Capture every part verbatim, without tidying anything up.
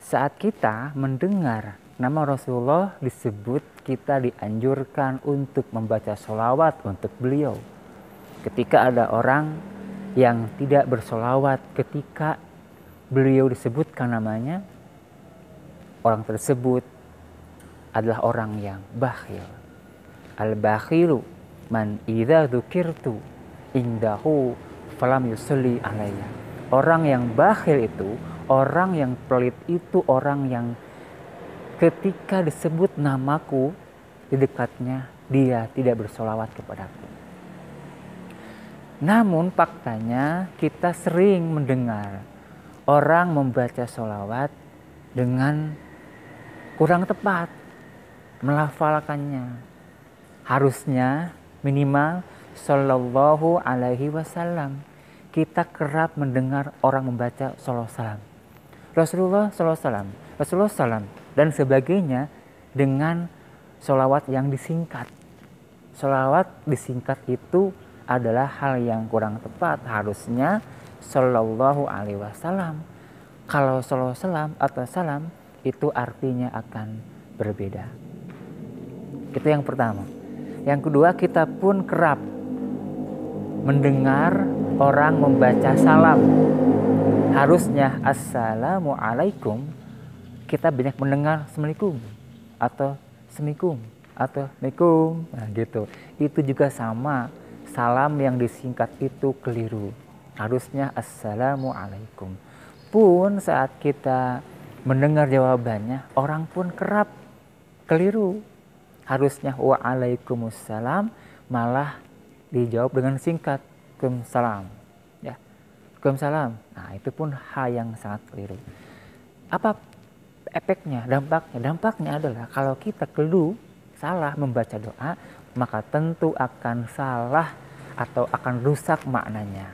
saat kita mendengar nama Rasulullah disebut, kita dianjurkan untuk membaca sholawat untuk beliau. Ketika ada orang yang tidak bersolawat ketika beliau disebutkan namanya, orang tersebut adalah orang yang bakhil. Al-bakhilu man idza dzukirtu indahu falam yusalli alayya. Orang yang bakhil itu, orang yang pelit itu, orang yang ketika disebut namaku di dekatnya, dia tidak bersolawat kepadaku. Namun faktanya kita sering mendengar orang membaca solawat dengan kurang tepat melafalkannya. Harusnya minimal sallallahu alaihi wasallam. Kita kerap mendengar orang membaca sallallahu salam. Rasulullah sallallahu salam, Rasulullah salam dan sebagainya dengan sholawat yang disingkat. Sholawat disingkat itu adalah hal yang kurang tepat. Harusnya sallallahu alaihi wasallam. Kalau sallallahu salam atau salam itu artinya akan berbeda. Itu yang pertama. Yang kedua, kita pun kerap mendengar orang membaca salam. Harusnya assalamualaikum, kita banyak mendengar assalamualaikum atau assalamualaikum atau assalamualaikum. Nah gitu. Itu juga sama, salam yang disingkat itu keliru. Harusnya assalamualaikum. Pun saat kita mendengar jawabannya, orang pun kerap keliru. Harusnya waalaikumsalam, malah dijawab dengan singkat Waalaikumsalam. Ya. Waalaikumsalam. Nah, itu pun hal yang sangat keliru. Apa efeknya, dampaknya? Dampaknya adalah kalau kita keliru salah membaca doa, maka tentu akan salah atau akan rusak maknanya.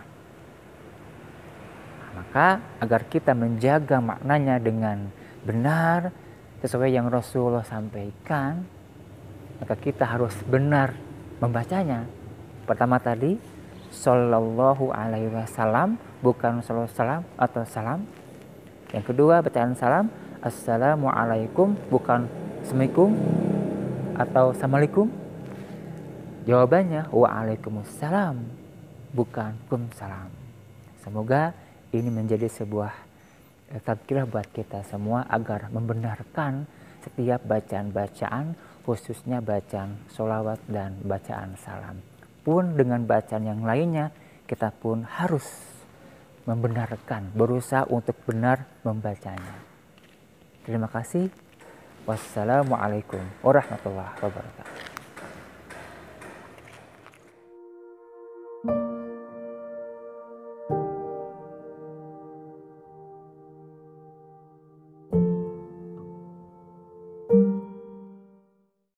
Nah, maka agar kita menjaga maknanya dengan benar sesuai yang Rasulullah sampaikan, maka kita harus benar membacanya. Pertama tadi, sallallahu alaihi wasallam, bukan sallallahu salam atau salam. Yang kedua, bacaan salam, assalamualaikum, bukan assalamualaikum atau assalamualaikum. Jawabannya, waalaikumsalam, bukan kumsalam. Semoga ini menjadi sebuah tazkirah buat kita semua agar membenarkan setiap bacaan-bacaan, khususnya bacaan sholawat dan bacaan salam. Pun dengan bacaan yang lainnya, kita pun harus membenarkan, berusaha untuk benar membacanya. Terima kasih. Wassalamualaikum warahmatullahi wabarakatuh.